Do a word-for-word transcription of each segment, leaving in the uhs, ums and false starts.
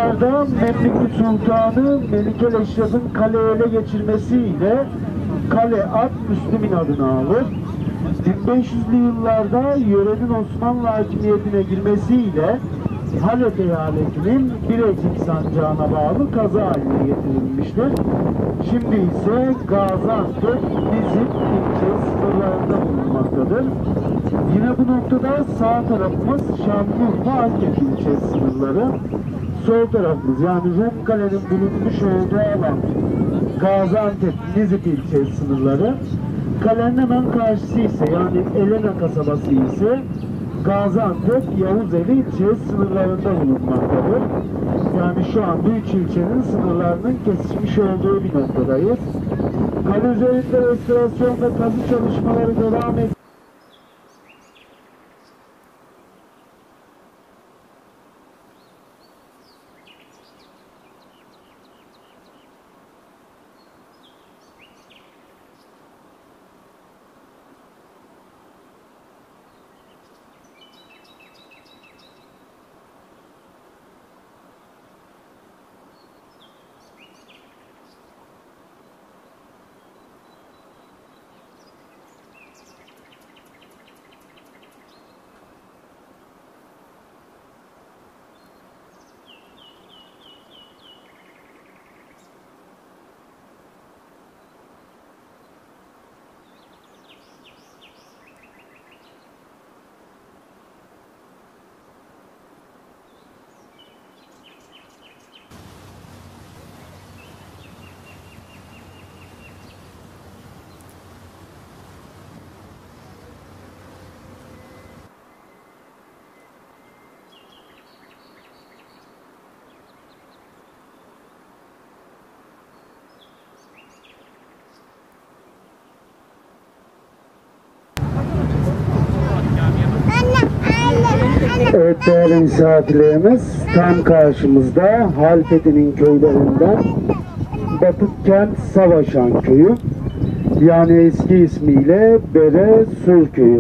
yıllarda Memlük Sultanı Melikül Eşref'in kaleyi ele geçirmesiyle kale ad Müslümin adını alır. bin beş yüzlü yıllarda yörenin Osmanlı hakimiyetine girmesiyle Halep eyaletinin Birecik sancağına bağlı kazı haline getirilmiştir. Şimdi ise Gaziantep, Nizip ilçe sınırlarında bulunmaktadır. Yine bu noktada sağ tarafımız Şanlıurfa Antep ilçe sınırları. Sol tarafımız yani Rumkale'nin bulunmuş olduğu alan Gaziantep, Nizip ilçe sınırları. Kalenin hemen karşısı ise yani Elena kasabası ise Gaziantep, Yavuzeli ilçe sınırlarında bulunmaktadır. Yani şu anda üç ilçenin sınırlarının kesişmiş olduğu bir noktadayız. Kale üzerinde restorasyon ve kazı çalışmaları devam ediyor. Evet değerli misafirlerimiz, tam karşımızda Halfeti'nin köylerinden Batıkkent Savaşan köyü, yani eski ismiyle Bere Sur köyü.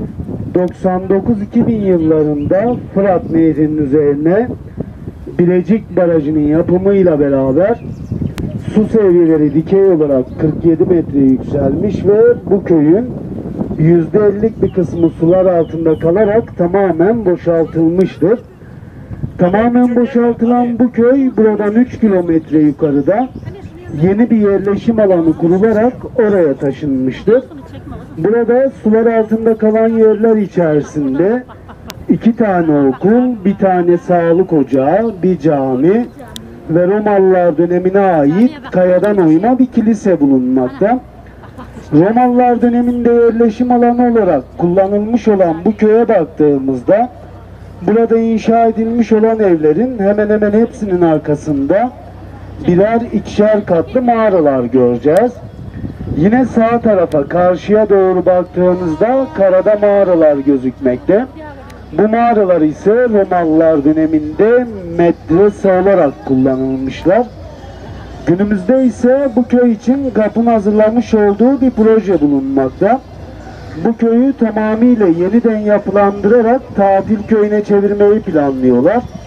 doksan dokuz iki bin yıllarında Fırat Nehri'nin üzerine Bilecik Barajı'nın yapımıyla beraber su seviyeleri dikey olarak kırk yedi metre yükselmiş ve bu köyün yüzde ellilik bir kısmı sular altında kalarak tamamen boşaltılmıştır. Tamamen boşaltılan bu köy buradan üç kilometre yukarıda yeni bir yerleşim alanı kurularak oraya taşınmıştır. Burada sular altında kalan yerler içerisinde iki tane okul, bir tane sağlık ocağı, bir cami ve Romalılar dönemine ait kayadan oyma bir kilise bulunmakta. Romalılar döneminde yerleşim alanı olarak kullanılmış olan bu köye baktığımızda burada inşa edilmiş olan evlerin hemen hemen hepsinin arkasında birer ikişer katlı mağaralar göreceğiz. Yine sağ tarafa karşıya doğru baktığınızda karada mağaralar gözükmekte. Bu mağaralar ise Romalılar döneminde medrese olarak kullanılmışlar. Günümüzde ise bu köy için GAP'ın hazırlamış olduğu bir proje bulunmakta. Bu köyü tamamıyla yeniden yapılandırarak tatil köyüne çevirmeyi planlıyorlar.